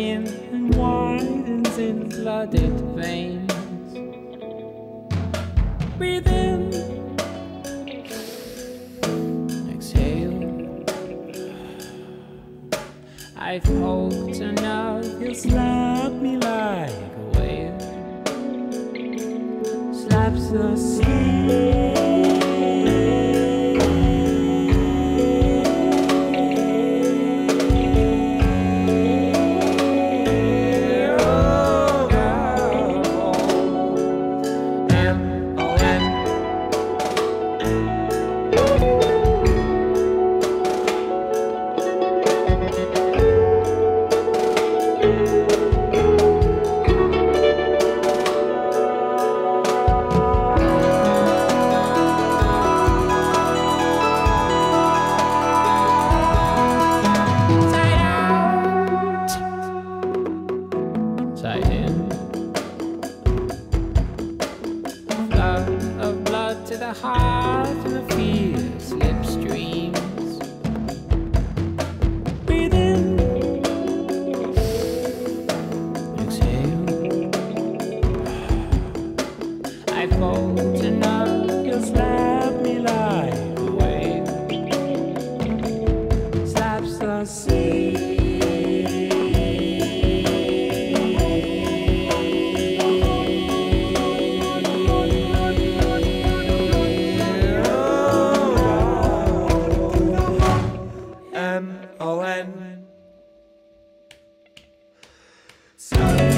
in and widens in flooded veins. Breathe in, exhale. I've hoped enough you'll slap me like a whale slaps the sea. Side in, flood of blood to the heart and the fear slipstreams. Breathe in, exhale. I've hoped enough you'll slap me like a whale slaps the sea. M-O-N